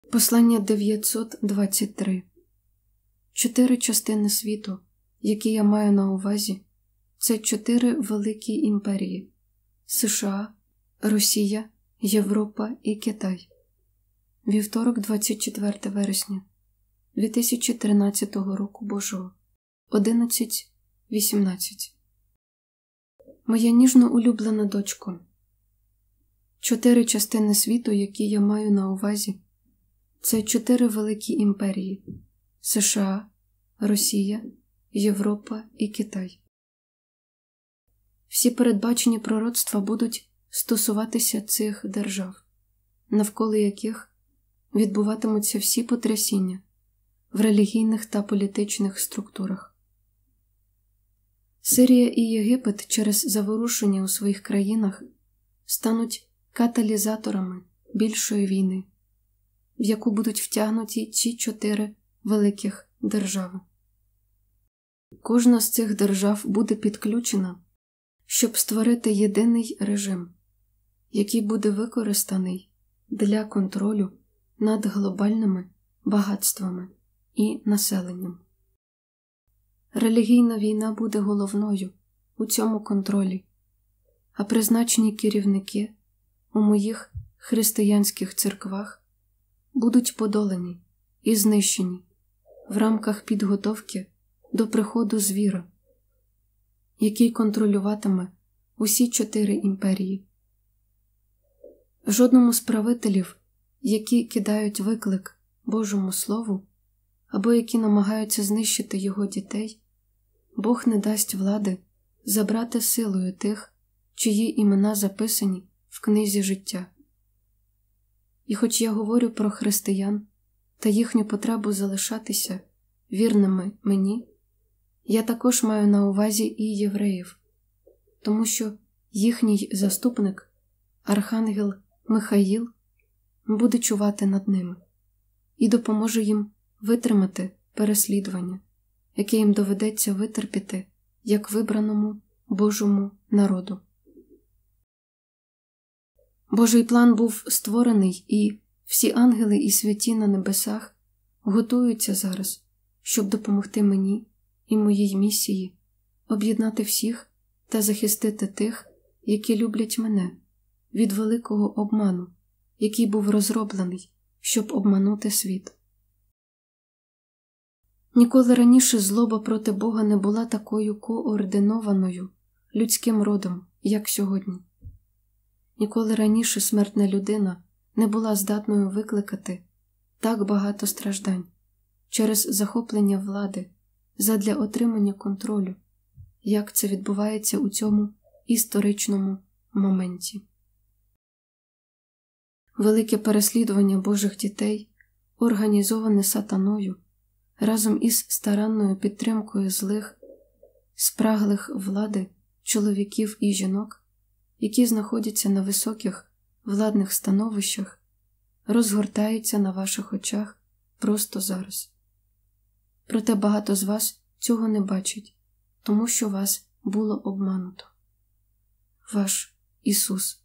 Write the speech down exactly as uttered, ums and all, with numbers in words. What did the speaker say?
Послання дев'ятсот двадцять три. Чотири частини світу, які я маю на увазі, це чотири великі імперії – США, Росія, Європа і Китай. Вівторок, двадцять четверте вересня дві тисячі тринадцятого року Божого, одинадцять вісімнадцять. Моя ніжно улюблена дочко, чотири частини світу, які я маю на увазі, це чотири великі імперії – США, Росія, Європа і Китай. Всі передбачені пророцтва будуть стосуватися цих держав, навколо яких відбуватимуться всі потрясіння в релігійних та політичних структурах. Сирія і Єгипет через заворушення у своїх країнах стануть каталізаторами більшої війни, в яку будуть втягнуті ці чотири великих держави. Кожна з цих держав буде підключена, щоб створити єдиний режим, який буде використаний для контролю над глобальними багатствами і населенням. Релігійна війна буде головною у цьому контролі, а призначені керівники у моїх християнських церквах будуть подолані і знищені в рамках підготовки до приходу звіра, який контролюватиме усі чотири імперії. Жодному з правителів, які кидають виклик Божому Слову або які намагаються знищити його дітей, Бог не дасть влади забрати силою тих, чиї імена записані в книзі життя. І хоч я говорю про християн та їхню потребу залишатися вірними мені, я також маю на увазі і євреїв, тому що їхній заступник, архангел Михаїл, буде чувати над ними і допоможе їм витримати переслідування, яке їм доведеться витерпіти як вибраному Божому народу. Божий план був створений, і всі ангели і святі на небесах готуються зараз, щоб допомогти мені і моїй місії об'єднати всіх та захистити тих, які люблять мене, від великого обману, який був розроблений, щоб обманути світ. Ніколи раніше злоба проти Бога не була такою координованою людським родом, як сьогодні. Ніколи раніше смертна людина не була здатною викликати так багато страждань через захоплення влади задля отримання контролю, як це відбувається у цьому історичному моменті. Велике переслідування Божих дітей, організоване сатаною, разом із старанною підтримкою злих, спраглих влади чоловіків і жінок, які знаходяться на високих владних становищах, розгортається на ваших очах просто зараз. Проте багато з вас цього не бачить, тому що вас було обмануто. Ваш Ісус.